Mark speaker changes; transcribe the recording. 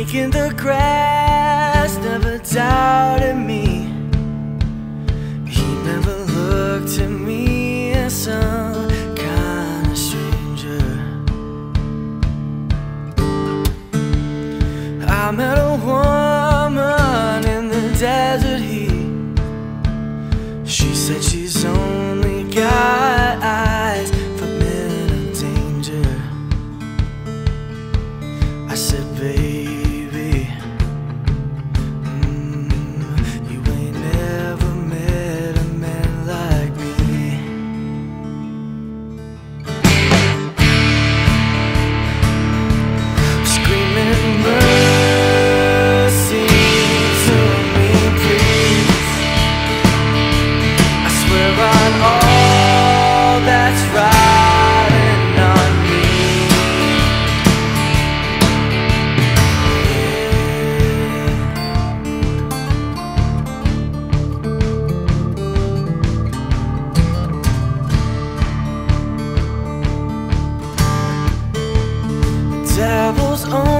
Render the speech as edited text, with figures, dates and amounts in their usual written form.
Speaker 1: snake in the grass never doubted me. He never looked at me as some kind of stranger. I met a woman in the desert heat. She said she's only got eyes for men of danger. I said, baby, you ain't never met a man like me. Screaming mercy to me, please. I swear on all that's riding on me. Devil's own